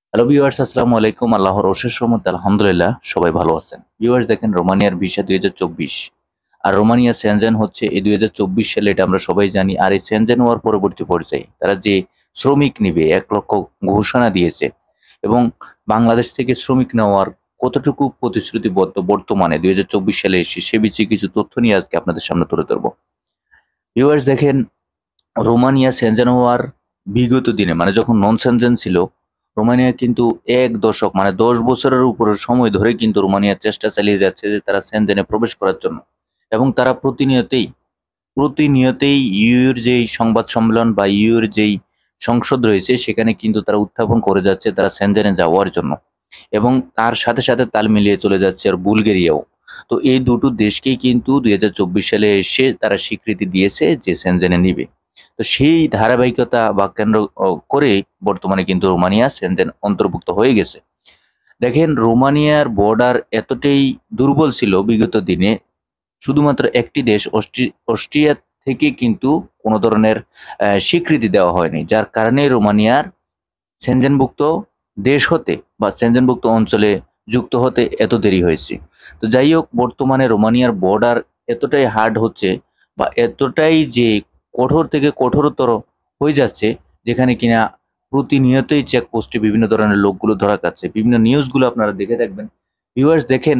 Hello viewers, আসসালামু আলাইকুম। আল্লাহর অশেষ রহমতে আলহামদুলিল্লাহ সবাই ভালো আছেন। ভিউয়ার্স, দেখেন রোমানিয়ার ভিসা 2024 আর রোমানিয়া সেনজেন হচ্ছে এই 2024 সালে, এটা আমরা সবাই জানি। আর এই সেনজেন হওয়ার পরবর্তী পর্যায়ে তারা যে শ্রমিক নিবে 1 লক্ষ ঘোষণা দিয়েছে, এবং বাংলাদেশ থেকে শ্রমিক নেওয়ার কতটুকু প্রতিশ্রুতিবদ্ধ বর্তমানে 2024 সালে এসে, সে বিষয়ে কিছু তথ্য নিয়ে আজকে আপনাদের সামনে তুলে ধরবো। ভিউয়ার্স, দেখেন রোমানিয়া সেনজেন হওয়ার বিগত দিনে, মানে যখন নন সেনজেন ছিল, রোমানিয়া কিন্তু 1 দশক মানে 10 বছরের উপরে সময় ধরে কিন্তু রোমানিয়ার চেষ্টা চালিয়ে যাচ্ছে যে তারা সেনজেনে প্রবেশ করার জন্য। এবং তারা প্রতিনিয়তই প্রতিনিয়তই ইউর যেই সংবাদ সম্মেলন বা ইউর যেই সংসদ রয়েছে, সেখানে কিন্তু তারা উত্থাপন করে যাচ্ছে তারা সেনজেনে যাওয়ার জন্য। এবং তার সাথে সাথে তাল মিলিয়ে চলে যাচ্ছে আর বুলগেরিয়াও। তো এই দুটো দেশকেই কিন্তু 2024 সালে এসে তারা স্বীকৃতি দিয়েছে যে সেনজেনে নিবে। তো সেই ধারাবাহিকতা বা কেন্দ্র করে বর্তমানে কিন্তু রোমানিয়া সেনজেন অন্তর্ভুক্ত হয়ে গেছে। দেখেন, রোমানিয়ার বর্ডার এতটাই দুর্বল ছিল বিগত দিনে, শুধুমাত্র একটি দেশ অস্ট্রিয়া থেকে কিন্তু কোনো ধরনের স্বীকৃতি দেওয়া হয়নি, যার কারণে রোমানিয়ার সেনজেনভুক্ত দেশ হতে বা সেনজেনভুক্ত অঞ্চলে যুক্ত হতে এত দেরি হয়েছে। তো যাই হোক, বর্তমানে রোমানিয়ার বর্ডার এতটাই হার্ড হচ্ছে বা এতটাই যে কঠোর থেকে কঠোরতর হয়ে যাচ্ছে, যেখানে কিনা প্রতিনিয়তই চেকপোস্টে বিভিন্ন ধরনের লোকগুলো ধরা যাচ্ছে। বিভিন্ন নিউজগুলো আপনারা দেখে থাকবেন। ভিউয়ার্স, দেখেন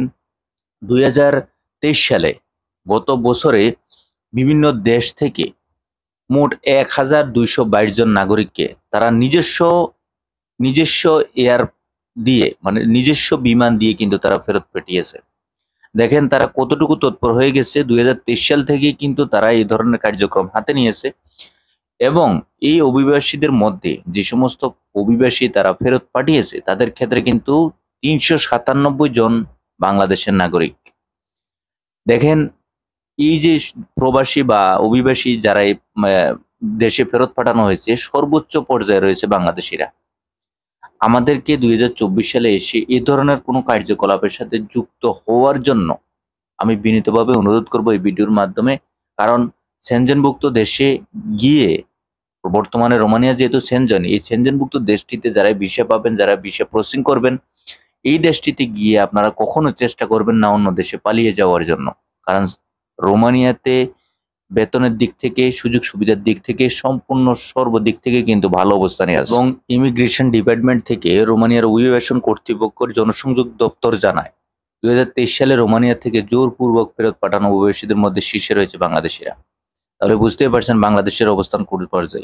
2023 সালে, গত বছরে, বিভিন্ন দেশ থেকে মোট 1222 জন নাগরিককে তারা নিজস্ব নিজস্ব এয়ার দিয়ে, মানে নিজস্ব বিমান দিয়ে কিন্তু তারা ফেরত পাঠিয়েছে। দেখেন তারা কতটুকু তৎপর হয়ে গেছে। 2023 সাল থেকেই কিন্তু তারা এই ধরনের কার্যক্রম হাতে নিয়েছে। এবং এই অভিবাসীদের মধ্যে যে সমস্ত অভিবাসী তারা ফেরত পাঠিয়েছে, তাদের ক্ষেত্রে কিন্তু 397 জন বাংলাদেশের নাগরিক। দেখেন, এই যে প্রবাসী বা অভিবাসী যারা এই দেশে ফেরত পাঠানো হয়েছে, সর্বোচ্চ পর্যায়ে রয়েছে বাংলাদেশিরা। আমাদেরকে 2024 সালে এসে এই ধরনের কোনো কার্যকলাপের সাথে যুক্ত হওয়ার জন্য আমি বিনীতভাবে অনুরোধ করব এই ভিডিওর মাধ্যমে। কারণ সেনজেনভুক্ত দেশে গিয়ে, বর্তমানে রোমানিয়া যেহেতু সেনজেন, এই সেনজেনভুক্ত দেশটিতে যারা ভিসা পাবেন, যারা ভিসা প্রসেসিং করবেন, এই দেশটিতে গিয়ে আপনারা কখনো চেষ্টা করবেন না অন্য দেশে পালিয়ে যাওয়ার জন্য। কারণ রোমানিয়াতে বেতনের দিক থেকে, সুযোগ সুবিধার দিক থেকে, সম্পূর্ণ সর্বদিক থেকে কিন্তু ভালো অবস্থানে আছে। এবং ইমিগ্রেশন ডিপার্টমেন্ট থেকে রোমানিয়ার অভিবাসন কর্তৃপক্ষের জনসংযোগ দপ্তর জানায়, 2023 সালে রোমানিয়া থেকে জোরপূর্বক ফেরত পাঠানো অভিবাসীদের মধ্যে শীর্ষে রয়েছে বাংলাদেশিরা। তাহলে বুঝতেই পারছেন বাংলাদেশের অবস্থান কোন পর্যায়ে।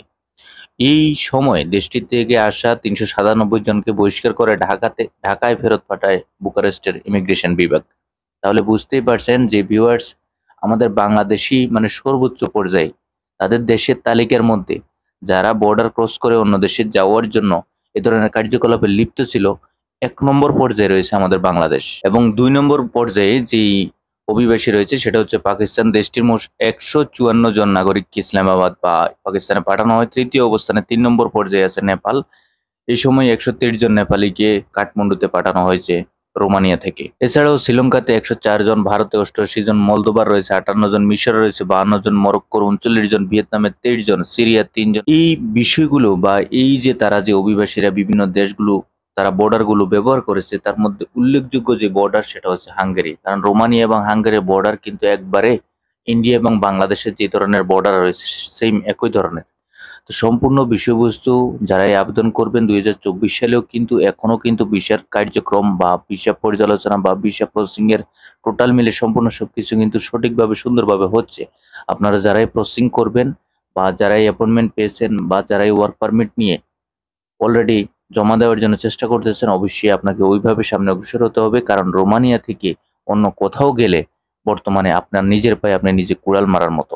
এই সময় দেশটি থেকে আসা 397 জনকে বহিষ্কার করে ঢাকায় ফেরত পাঠায় বুকারেস্টের ইমিগ্রেশন বিভাগ। তাহলে বুঝতেই পারছেন যে ভিউয়ার্স, আমাদের বাংলাদেশি মানে সর্বোচ্চ পর্যায়ে তাদের দেশের তালিকার মধ্যে যারা বর্ডার ক্রস করে অন্য দেশে যাওয়ার জন্য এ ধরনের কার্যকলাপে লিপ্ত ছিল, 1 নম্বর পর্যায়ে রয়েছে আমাদের বাংলাদেশ। এবং 2 নম্বর পর্যায়ে যেই অভিবাসী রয়েছে সেটা হচ্ছে পাকিস্তান। দেশটির মোট 154 জন নাগরিককে ইসলামাবাদ বা পাকিস্তানে পাঠানো হয়। তৃতীয় অবস্থানে 3 নম্বর পর্যায়ে আছে নেপাল। এই সময় 123 জন নেপালিকে কাঠমান্ডুতে পাঠানো হয়েছে রোমানিয়া থেকে। এছাড়াও শ্রীলঙ্কাতে 104 জন, ভারতে 88 জন, মলদোবার রয়েছে 58 জন, মিশর রয়েছে 52 জন, মরক্কোর 39 জন, ভিয়েতনামে 23 জন, সিরিয়া 3 জন। এই বিষয়গুলো বা এই যে তারা যে অভিবাসীরা বিভিন্ন দেশগুলো তারা বর্ডারগুলো ব্যবহার করেছে, তার মধ্যে উল্লেখযোগ্য যে বর্ডার সেটা হচ্ছে হাঙ্গেরি। কারণ রোমানিয়া এবং হাঙ্গেরির বর্ডার কিন্তু একবারে ইন্ডিয়া এবং বাংলাদেশের যে ধরনের বর্ডার রয়েছে সেম একই ধরনের। তো সম্পূর্ণ বিষয়বস্তু যারাই আবেদন করবেন 2024 সালেও কিন্তু এখনো কিন্তু ভিসার কার্যক্রম বা ভিসা পর্যালোচনা বা ভিসা প্রসেসিং এর টোটাল মিলে সম্পূর্ণ সবকিছু কিন্তু সঠিকভাবে সুন্দরভাবে হচ্ছে। আপনারা যারাই প্রসেসিং করবেন বা যারাই অ্যাপয়েন্টমেন্ট পেয়েছেন বা যারাই ওয়ার্ক পারমিট নিয়ে অলরেডি জমা দেওয়ার জন্য চেষ্টা করতেছেন, অবশ্যই আপনাকে ওইভাবে সামনে অগ্রসর হতে হবে। কারণ রোমানিয়া থেকে অন্য কোথাও গেলে বর্তমানে আপনার নিজের পায়ে আপনি নিজে কুড়াল মারার মতো।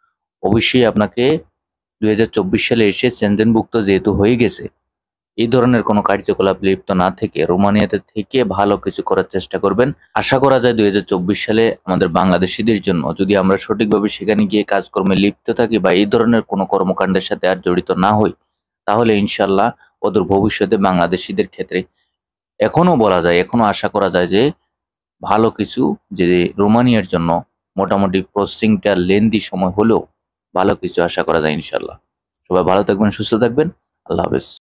অবশ্যই আপনাকে 2024 সালে এসে সেনজেনভুক্ত যেহেতু হয়ে গেছে, এই ধরনের কোনো কার্যকলাপ লিপ্ত না থেকে রোমানিয়াতে থেকে ভালো কিছু করার চেষ্টা করবেন। আশা করা যায় 2024 সালে আমাদের বাংলাদেশিদের জন্য, যদি আমরা সঠিকভাবে সেখানে গিয়ে কাজকর্মে লিপ্ত থাকি বা এই ধরনের কোনো কর্মকাণ্ডের সাথে আর জড়িত না হই, তাহলে ইনশাল্লাহ অদূর ভবিষ্যতে বাংলাদেশিদের ক্ষেত্রে এখনো বলা যায়, এখনো আশা করা যায় যে ভালো কিছু, যে রোমানিয়ার জন্য মোটামুটি প্রসেসিংটা লেন্দি সময় হলেও ভালো কিছু আশা করা যায় ইনশাল্লাহ। সবাই ভালো থাকবেন, সুস্থ থাকবেন। আল্লাহ হাফেজ।